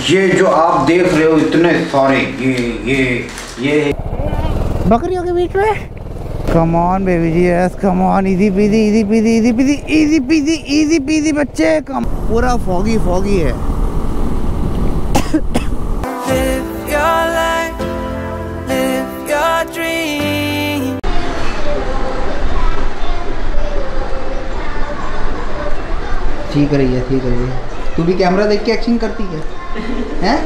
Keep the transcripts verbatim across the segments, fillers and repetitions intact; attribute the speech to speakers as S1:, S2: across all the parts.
S1: ये जो आप देख रहे हो इतने सारे ये ये ये
S2: बकरियों के बीच में। Come on baby ji, yes come on, easy peasy easy peasy easy peasy easy peasy easy peasy बच्चे। कम पूरा फॉगी फॉगी है। Live your life, live your dream. ठीक रही है, ठीक रही है। तू भी कैमरा देख के एक्शन करती है हैं?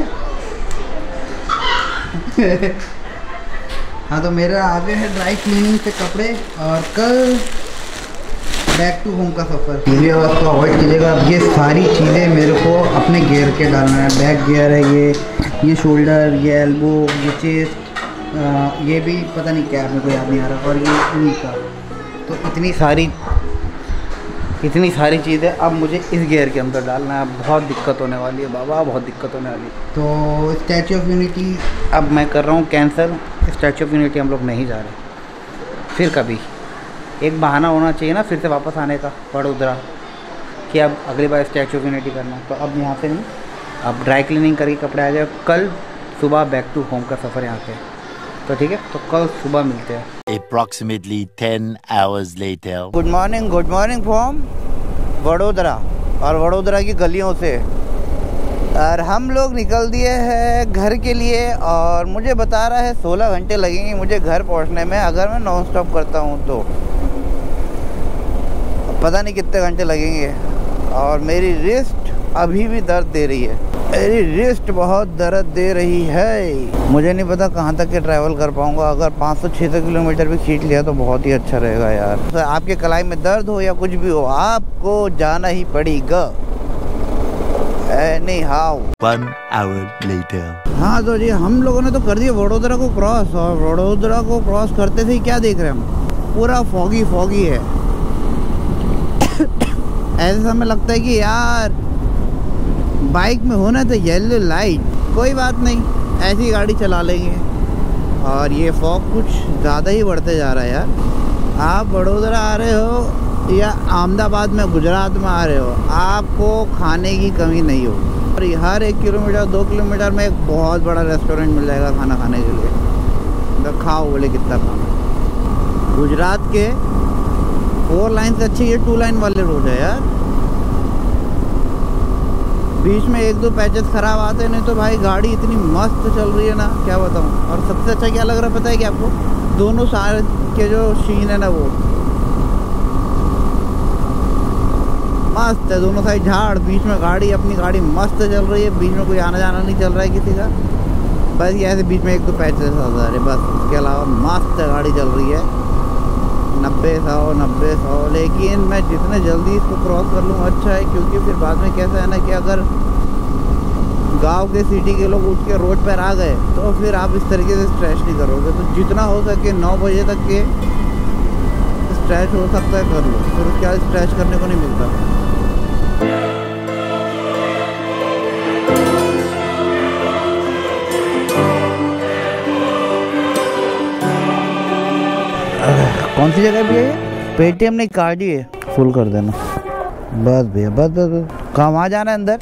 S2: हाँ, तो मेरा आगे है ड्राई क्लीनिंग से कपड़े और कल बैक टू होम का सफ़र। ये वक्त अवॉइड कीजिएगा। अब ये सारी चीज़ें मेरे को अपने गियर के डालना है। बैक गियर है ये ये शोल्डर, ये एल्बो, ये चेस्ट, ये भी पता नहीं क्या, मेरे को याद नहीं आ रहा, और ये नी का। तो इतनी सारी इतनी सारी चीज़ें अब मुझे इस गियर के अंदर डालना है। बहुत दिक्कत होने वाली है बाबा, बहुत दिक्कत होने वाली है। तो स्टैचू ऑफ यूनिटी अब मैं कर रहा हूँ कैंसिल। स्टैचू ऑफ यूनिटी हम लोग नहीं जा रहे। फिर कभी एक बहाना होना चाहिए ना फिर से वापस आने का वडोदरा, कि अब अगली बार स्टैचू ऑफ यूनिटी करना। तो अब यहाँ से नहीं, अब ड्राई क्लीनिंग करके कपड़े आ जाए। कल सुबह बैक टू होम का सफ़र यहाँ पे। तो ठीक है, तो कल सुबह मिलते हैं।
S3: Approximately ten hours later.
S2: Good morning, good morning from Vadodara और वडोदरा की गलियों से। और हम लोग निकल दिए हैं घर के लिए और मुझे बता रहा है सोलह घंटे लगेंगे मुझे घर पहुंचने में, अगर मैं नॉन स्टॉप करता हूं तो। पता नहीं कितने घंटे लगेंगे। और मेरी रिस्ट अभी भी दर्द दे रही है। मेरी रिस्ट बहुत दर्द दे रही है। मुझे नहीं पता कहाँ तक के ट्रैवल कर पाऊँगा। अगर पाँच सौ छः सौ किलोमीटर भी खींच लिया तो बहुत ही अच्छा रहेगा यार। तो आपके कलाई में दर्द हो या कुछ भी हो, आपको जाना ही पड़ेगा। Anyhow.
S3: One hour later.
S2: हाँ तो जी, हम लोगों ने तो कर दिया वडोदरा को क्रॉस। और वडोदरा को क्रॉस करते थे क्या देख रहे हैं हम, पूरा फॉगी फॉगी है। ऐसे समय लगता है कि यार बाइक में होना तो येलो लाइट। कोई बात नहीं, ऐसी गाड़ी चला लेंगे। और ये फॉग कुछ ज़्यादा ही बढ़ते जा रहा है यार। आप वडोदरा आ रहे हो या अहमदाबाद में गुजरात में आ रहे हो, आपको खाने की कमी नहीं हो। और हर एक किलोमीटर दो किलोमीटर में एक बहुत बड़ा रेस्टोरेंट मिल जाएगा खाना खाने के लिए। तो खाओ बोले कितना खाना। गुजरात के फोर लाइन से अच्छे ये टू लाइन वाले रोड है यार। बीच में एक दो पैचेस ख़राब आते, नहीं तो भाई गाड़ी इतनी मस्त चल रही है ना, क्या बताऊँ। और सबसे अच्छा क्या लग रहा है पता है कि आपको, दोनों साइड के जो शीन है ना वो मस्त है। दोनों साइड झाड़, बीच में गाड़ी, अपनी गाड़ी मस्त चल रही है। बीच में कोई आना जाना नहीं चल रहा है किसी का। बस ये ऐसे बीच में एक दो पैचेस आ जा रहे बस। उसके अलावा मस्त गाड़ी चल रही है। नब्बे सौ नब्बे सौ लेकिन मैं जितने जल्दी इसको क्रॉस कर लूँ अच्छा है। क्योंकि फिर बाद में कैसा है ना कि अगर गांव के सिटी के लोग उठ के रोड पर आ गए तो फिर आप इस तरीके से स्ट्रेच नहीं करोगे। तो जितना हो सके नौ बजे तक के स्ट्रेच हो सकता है कर लो, फिर उसके बाद स्ट्रेच करने को नहीं मिलता। कौन सी जगह भी है ये? पेटीएम ने कार्ड ही है, फुल कर देना बस भैया, बस बस बस। कहाँ वहाँ जाना है अंदर?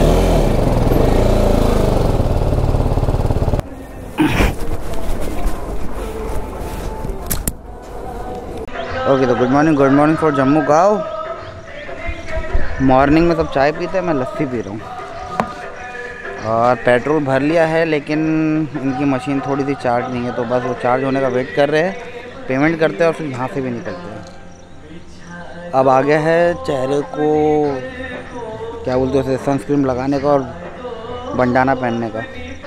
S2: ओके, तो good morning, good morning for Jammu गाँव। मॉर्निंग में सब चाय पीते हैं, मैं लस्सी पी रहा हूँ। और पेट्रोल भर लिया है लेकिन इनकी मशीन थोड़ी सी चार्ज नहीं है, तो बस वो चार्ज होने का वेट कर रहे हैं। पेमेंट करते हैं और फिर यहाँ से भी निकलते हैं। अब आ गया है चेहरे को क्या बोलते हैं, सनस्क्रीन लगाने का और बंडाना पहनने का।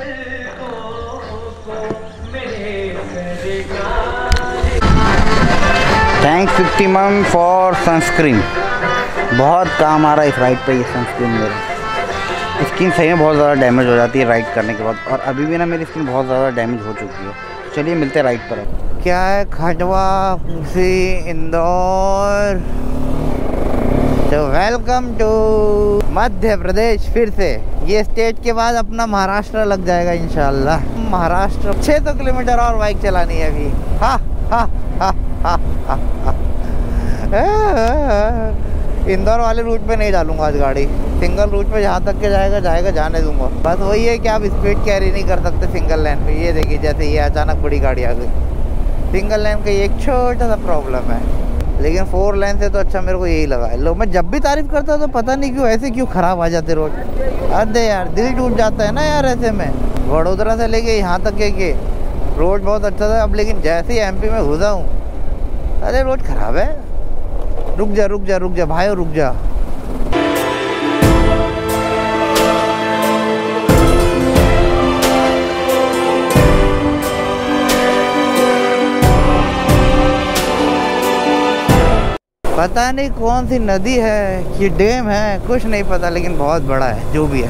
S2: Thanks fifty ma'am for sunscreen. बहुत काम आ रहा है इस राइड पे ये सनस्क्रीन। मेरी स्किन सही में बहुत ज़्यादा डैमेज हो जाती है राइड करने के बाद, और अभी भी ना मेरी स्किन बहुत ज़्यादा डैमेज हो चुकी है। चलिए मिलते हैं राइड पर। अब क्या है, खंडवा से इंदौर। तो वेलकम टू मध्य प्रदेश। फिर से ये स्टेट के बाद अपना महाराष्ट्र लग जाएगा इंशाल्लाह। महाराष्ट्र छह सौ किलोमीटर और बाइक चलानी है अभी। हा हा हा हा हा इंदौर वाले रूट पे नहीं डालूंगा आज गाड़ी, सिंगल रूट पे जहाँ तक के जाएगा जाएगा, जाने दूंगा। बस वही है कि आप स्पीड कैरी नहीं कर सकते सिंगल लाइन पे। ये देखिए जैसे ये अचानक बड़ी गाड़ी आ गई, सिंगल लाइन का ये एक छोटा सा प्रॉब्लम है, लेकिन फोर लाइन से तो अच्छा मेरे को यही लगा है। लो मैं जब भी तारीफ करता हूँ तो पता नहीं क्यों ऐसे क्यों ख़राब आ जाते रोड। अरे यार दिल टूट जाता है ना यार ऐसे में। वडोदरा से लेके यहाँ तक के, के रोड बहुत अच्छा था, अब लेकिन जैसे ही एमपी में घुसा हूँ, अरे रोड ख़राब है। रुक जा रुक जा रुक जा भाई रुक जा। पता नहीं कौन सी नदी है कि डैम है, कुछ नहीं पता, लेकिन बहुत बड़ा है जो भी है।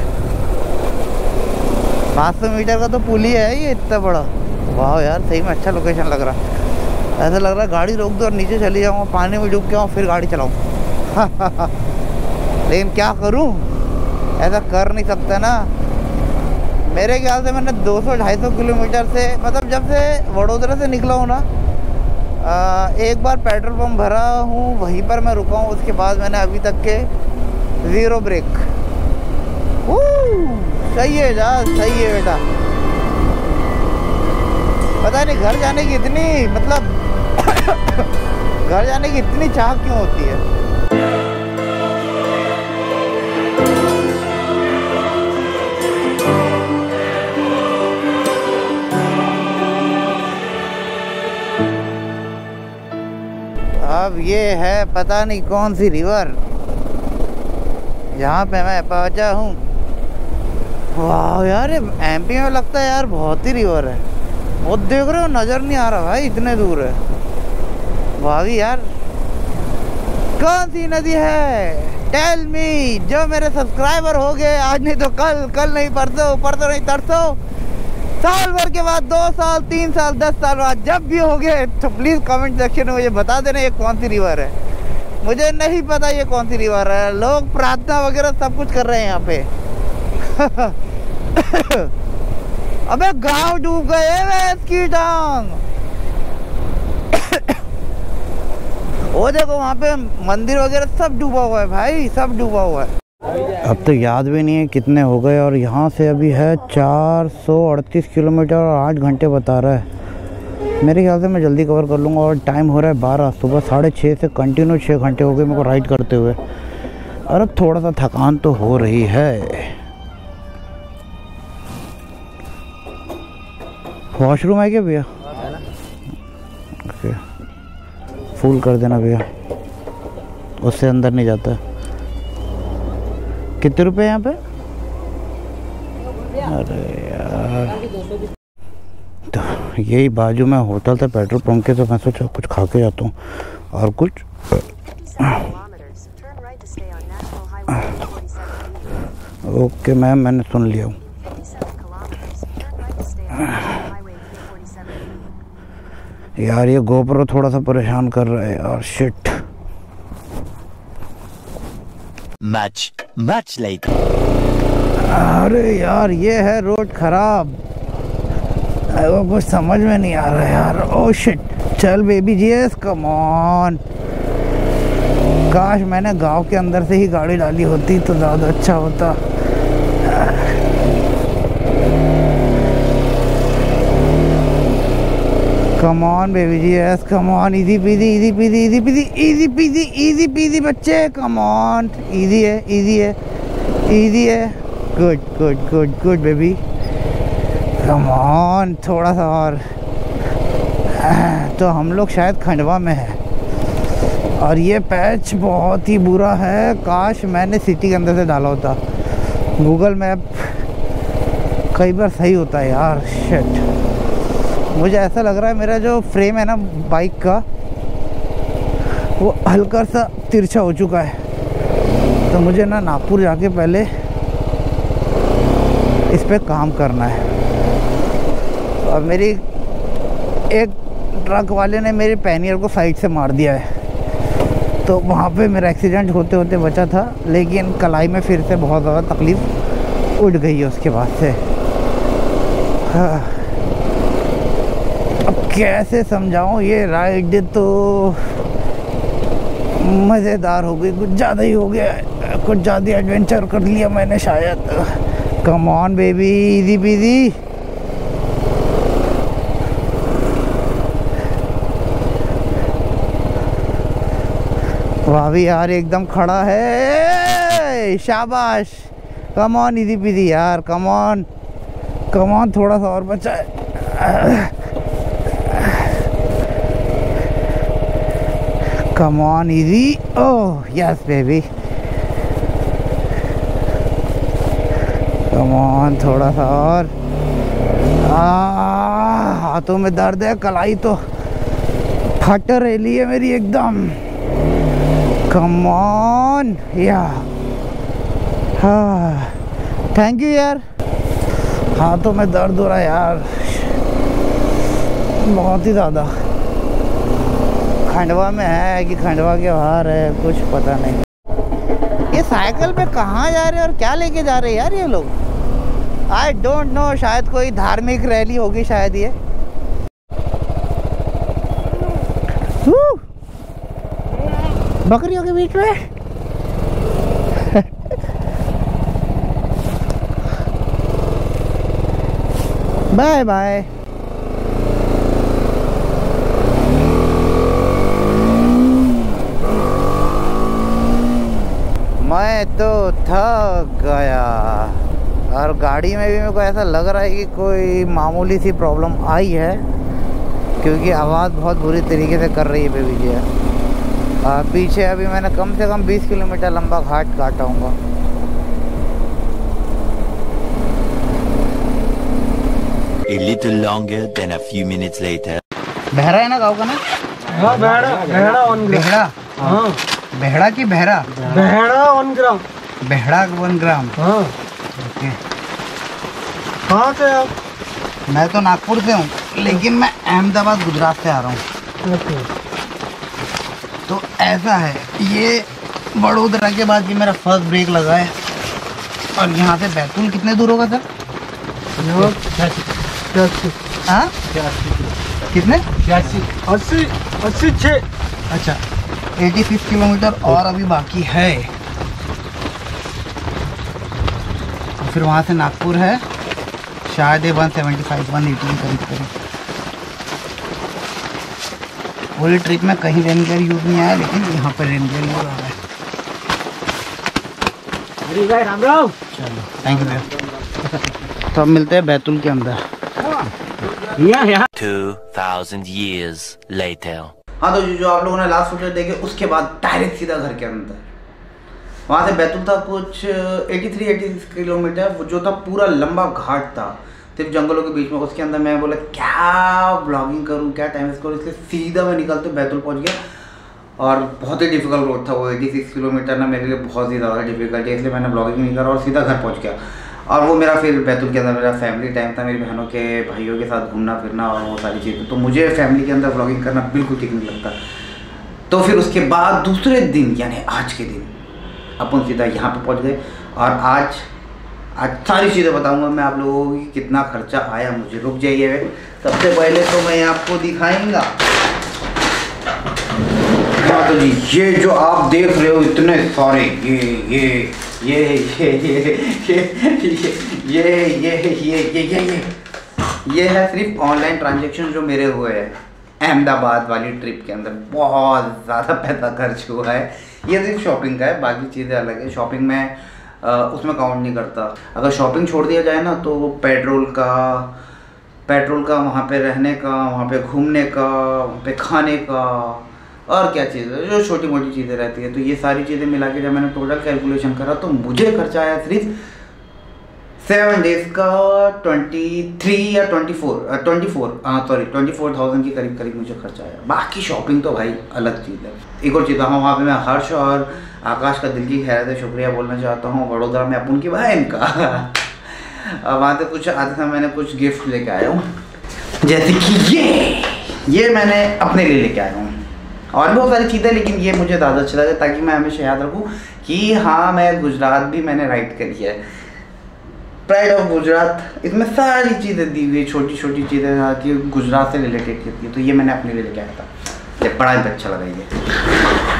S2: पाँच सौ मीटर का तो पुल ही है ये, इतना बड़ा। वाह यार सही में अच्छा लोकेशन लग रहा है। ऐसा लग रहा है गाड़ी रोक दो और नीचे चली जाऊँ, पानी में डूब के आऊँ, फिर गाड़ी चलाऊँ। लेकिन क्या करूँ, ऐसा कर नहीं सकता ना। मेरे ख्याल से मैंने दो सौ ढाई सौ किलोमीटर से, मतलब जब से वडोदरा से निकला हूँ ना, आ, एक बार पेट्रोल पंप भरा हूँ, वहीं पर मैं रुका हूँ। उसके बाद मैंने अभी तक के ज़ीरो ब्रेक। सही है जा, सही है बेटा। पता नहीं घर जाने की इतनी, मतलब घर जाने की इतनी चाह क्यों होती है। अब ये है पता नहीं कौन सी रिवर जहाँ पे मैं पहुँचा हूँ। वाह यार एमपी में लगता है यार बहुत ही रिवर है। वो देख रहे हो नज़र नहीं आ रहा भाई, इतने दूर है। भाभी यार कौन सी नदी है, टेल मी। जो मेरे सब्सक्राइबर हो गए आज नहीं तो कल, कल नहीं परसों, परसों नहीं तरसों, साल भर के बाद, दो साल तीन साल दस साल बाद जब भी हो गए तो प्लीज़ कमेंट सेक्शन में मुझे बता देना ये कौन सी रिवर है। मुझे नहीं पता ये कौन सी रिवर है। लोग प्रार्थना वगैरह सब कुछ कर रहे हैं यहाँ पे। अबे गांव डूब गए वे इसकी टांग। वो देखो वहाँ पे मंदिर वगैरह सब डूबा हुआ है भाई, सब डूबा हुआ है। अब तो याद भी नहीं है कितने हो गए, और यहाँ से अभी है चार सौ अड़तीस किलोमीटर और आठ घंटे बता रहा है। मेरे ख्याल से मैं जल्दी कवर कर लूँगा। और टाइम हो रहा है बारह, सुबह साढ़े छः से कंटिन्यू छः घंटे हो गए मेरे को राइड करते हुए। और अब थोड़ा सा थकान तो हो रही है। वॉशरूम है क्या भैया? ओके फुल कर देना भैया, उससे अंदर नहीं जाता। कितने रुपए यहाँ पे? अरे यार तो यही बाजू में होटल था पेट्रोल पंप के, तो मैं सोचा कुछ खा के जाता हूँ और कुछ। ओके मैम मैंने सुन लिया हूँ। यार ये गोप्रो थोड़ा सा परेशान कर रहा है यार, शिट।
S3: Much, much later.
S2: अरे यार ये है रोड खराब, वो कुछ समझ में नहीं आ रहा है यार। ओह शिट, चल बेबी जीएस कम ऑन। काश मैंने गांव के अंदर से ही गाड़ी डाली होती तो ज़्यादा अच्छा होता। Come on baby ji yes come on, easy peasy easy peasy easy peasy easy peasy easy peasy बच्चे, कम ऑन। इजी है इजी है इजी है, good good good good baby, come on. थोड़ा सा और। तो हम लोग शायद खंडवा में है और ये पैच बहुत ही बुरा है। काश मैंने सिटी के अंदर से डाला होता। गूगल मैप कई बार सही होता है यार, शिट। मुझे ऐसा लग रहा है मेरा जो फ्रेम है ना बाइक का, वो हल्का सा तिरछा हो चुका है। तो मुझे ना नागपुर जाके पहले इस पे काम करना है। और मेरी एक ट्रक वाले ने मेरे पैनियर को साइड से मार दिया है, तो वहाँ पे मेरा एक्सीडेंट होते होते बचा था, लेकिन कलाई में फिर से बहुत ज़्यादा तकलीफ़ उठ गई है उसके बाद से। हाँ। अब कैसे समझाऊं ये राइड, तो मज़ेदार हो गई, कुछ ज़्यादा ही हो गया, कुछ ज़्यादा एडवेंचर कर लिया मैंने शायद। Come on baby, easy peasy. वाह भी यार, एकदम खड़ा है, शाबाश। कम ऑन इजी पीजी यार, कम ऑन कम ऑन, थोड़ा सा और बचा है। Come on easy, oh yes baby, come on, थोड़ा सा और। हाथों में दर्द है, कलाई तो फट रही है मेरी एकदम। कम ऑन या, हाँ थैंक यू यार। हाथों में दर्द हो रहा है यार, बहुत ही ज़्यादा। खंडवा में है कि खंडवा के बाहर है, कुछ पता नहीं। ये साइकिल पे कहाँ जा रहे हैं और क्या लेके जा रहे हैं यार ये लोग? आई डोंट नो, शायद कोई धार्मिक रैली होगी शायद ये। बकरियों के बीच में। Bye bye. मैं तो थक गया और गाड़ी में भी मेरे को ऐसा लग रहा है कि कोई मामूली सी प्रॉब्लम आई है, क्योंकि आवाज़ बहुत बुरी तरीके से कर रही है बेबी जी। और पीछे अभी मैंने कम से कम बीस किलोमीटर लंबा घाट काटा हूँगा।
S3: A little longer than a few minutes later.
S2: बहरा है ना गाँव का ना?
S4: हाँ बहरा, बहरा वन ग्राम।
S2: बेहड़ा,
S4: हाँ
S2: बेहड़ा की बहरा?
S4: बहरा वन ग्राम।
S2: बेहड़ा वन ग्राम,
S4: हाँ।
S2: ओके।
S4: कहाँ से आप?
S2: मैं तो नागपुर से हूँ, लेकिन मैं अहमदाबाद गुजरात से आ रहा हूँ।
S4: ओके।
S2: तो ऐसा है, ये बड़ोदरा के बाद ये मेरा फर्स्ट ब्रेक लगा है। और यहाँ से बैतूल कितने दूर होगा सर? हाँ कितने?
S4: अस्सी अस्सी छः।
S2: अच्छा, छियासी किलोमीटर और अभी बाकी है। और फिर वहाँ से नागपुर है, शायद ये एक सौ पचहत्तर, एक सौ अस्सी के करीब करीब। पूरी ट्रिप में कहीं रेन गेयर यूज़ नहीं आया, लेकिन यहाँ पर रेन गेयर यूज़ आ रहा है।
S4: राम राम।
S2: चलो थैंक यू भैया। तो अब मिलते हैं बैतूल के अंदर।
S3: Two thousand years later.
S1: हाँ तो जो आप लोगों ने लास्ट फुटेज देखे उसके बाद डायरेक्ट सीधा घर के अंदर। वहाँ से बैतूल था कुछ तिरासी छियासी किलोमीटर, वो जो था पूरा लंबा घाट था सिर्फ जंगलों के बीच में। उसके अंदर मैं बोला क्या ब्लॉगिंग करूँ, क्या टाइम वेस्ट करूँ, इसलिए सीधा मैं निकलते बैतूल पहुँच गया। और बहुत ही डिफिकल्ट रोड था वो, छियासी किलोमीटर ना मेरे लिए बहुत ही ज़्यादा डिफिकल्ट है, इसलिए मैंने ब्लॉगिंग नहीं करा और सीधा घर पहुँच गया। और वो मेरा फिर बैतूल के अंदर मेरा फैमिली टाइम था, मेरी बहनों के भाइयों के साथ घूमना फिरना और वो सारी चीज़ें। तो मुझे फैमिली के अंदर व्लॉगिंग करना बिल्कुल ठीक नहीं लगता। तो फिर उसके बाद दूसरे दिन यानी आज के दिन अपन सीधा यहाँ पे पहुँच गए। और आज आज सारी चीज़ें बताऊँगा मैं आप लोगों को कि कितना खर्चा आया मुझे। रुक जाइए, सबसे पहले तो मैं आपको दिखाऊँगा। हाँ तो जी, ये जो आप देख रहे हो इतने सारे ये ये ये ये ये ये ये ये ये ये ये ये है सिर्फ ऑनलाइन ट्रांजैक्शन जो मेरे हुए हैं अहमदाबाद वाली ट्रिप के अंदर। बहुत ज़्यादा पैसा खर्च हुआ है। ये सिर्फ शॉपिंग का है, बाकी चीज़ें अलग है। शॉपिंग में आ, उसमें काउंट नहीं करता। अगर शॉपिंग छोड़ दिया जाए ना तो पेट्रोल का पेट्रोल का वहाँ पे रहने का, वहाँ पे घूमने का, वहाँ पे खाने का और क्या चीज़ है जो छोटी मोटी चीज़ें रहती है। तो ये सारी चीज़ें मिला के जब मैंने टोटल कैलकुलेशन करा तो मुझे खर्चा आया सिर्फ सेवन डेज़ का ट्वेंटी थ्री या ट्वेंटी फोर ट्वेंटी फोर हाँ सॉरी ट्वेंटी फोर थाउजेंड के करीब करीब मुझे खर्चा आया। बाकी शॉपिंग तो भाई अलग चीज़ है। एक और चीज़ हाँ, वहाँ पे मैं हर्ष और आकाश का दिल की खैर से शुक्रिया बोलना चाहता हूँ, वडोदरा में अपन की बहन का। वहाँ से कुछ आते समय मैंने कुछ गिफ्ट लेके आया हूँ, जैसे कि ये ये मैंने अपने लिए लेके आया हूँ और भी बहुत सारी चीज़ें, लेकिन ये मुझे ज़्यादा अच्छा लगा ताकि मैं हमेशा याद रखूँ कि हाँ मैं गुजरात भी मैंने राइड करी है। प्राइड ऑफ गुजरात, इसमें सारी चीज़ें दी हुई, छोटी छोटी चीज़ें आती है गुजरात से रिलेटेड होती है। तो ये मैंने अपने लिए लेके आया था, ये बड़ा ही अच्छा लगा ये।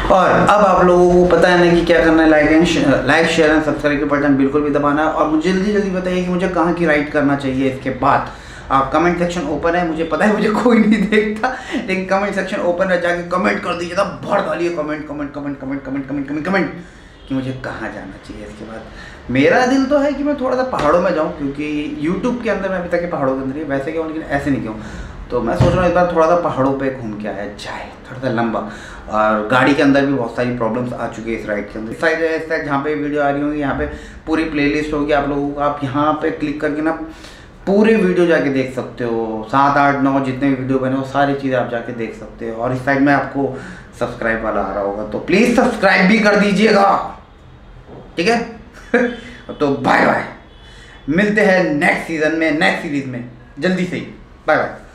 S1: और अब आप लोगों को पता है ना कि क्या करना है, like and like share and subscribe के बटन बिल्कुल भी दबाना है। और मुझे जल्दी जल्दी बताइए कि मुझे कहाँ की राइड करना चाहिए। इसके बाद आप कमेंट सेक्शन ओपन है, मुझे पता है मुझे कोई नहीं देखता, लेकिन कमेंट सेक्शन ओपन है, जाके कमेंट कर दीजिएगा, भर डालिए comment comment comment comment comment comment comment comment कि मुझे कहाँ जाना चाहिए। इसके बाद मेरा दिल तो है कि मैं थोड़ा सा पहाड़ों में जाऊँ, क्योंकि यूट्यूब के अंदर मैं अभी तक पहाड़ों के अंदर ही वैसे क्यों, लेकिन ऐसे नहीं क्यों। तो मैं सोच रहा हूँ इस बार थोड़ा सा पहाड़ों पे घूम के आया जाए, थोड़ा सा लंबा। और गाड़ी के अंदर भी बहुत सारी प्रॉब्लम्स आ चुकी है इस राइड के अंदर। इस साइड इस साइड जहाँ पे वीडियो आ रही होगी, यहाँ पे पूरी प्लेलिस्ट होगी आप लोगों को। आप यहाँ पे क्लिक करके ना पूरे वीडियो जाके देख सकते हो, सात आठ नौ जितने भी वीडियो बने वो सारी चीज़ें आप जाके देख सकते हो। और इस साइड में आपको सब्सक्राइब वाला आ रहा होगा, तो प्लीज़ सब्सक्राइब भी कर दीजिएगा, ठीक है। तो बाय बाय, मिलते हैं नेक्स्ट सीजन में, नेक्स्ट सीरीज में जल्दी से ही। Bye bye.